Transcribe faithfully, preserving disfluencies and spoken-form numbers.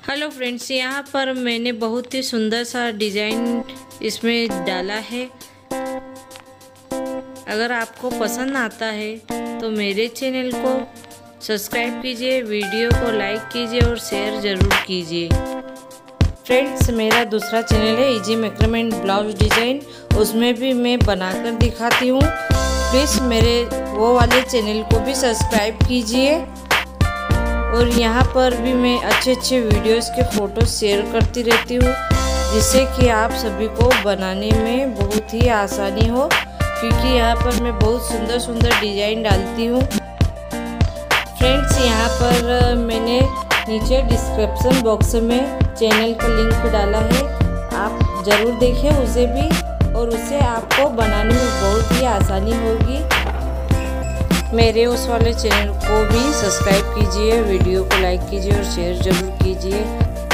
Hello friends, यहाँ पर मैंने बहुत ही सुंदर सा डिज़ाइन इसमें डाला है। अगर आपको पसंद आता है तो मेरे चैनल को सब्सक्राइब कीजिए, वीडियो को लाइक कीजिए और शेयर ज़रूर कीजिए। फ्रेंड्स, मेरा दूसरा चैनल है easy macrame and blouse design, उसमें भी मैं बनाकर दिखाती हूँ। प्लीज़ मेरे वो वाले चैनल को भी सब्सक्राइब कीजिए। और यहाँ पर भी मैं अच्छे अच्छे वीडियोस के फ़ोटो शेयर करती रहती हूँ, जिससे कि आप सभी को बनाने में बहुत ही आसानी हो, क्योंकि यहाँ पर मैं बहुत सुंदर सुंदर डिज़ाइन डालती हूँ। फ्रेंड्स, यहाँ पर मैंने नीचे डिस्क्रिप्शन बॉक्स में चैनल का लिंक डाला है, आप ज़रूर देखें उसे भी, और उससे आपको बनाने में बहुत ही आसानी होगी। मेरे उस वाले चैनल को भी सब्सक्राइब कीजिए, वीडियो को लाइक कीजिए और शेयर ज़रूर कीजिए।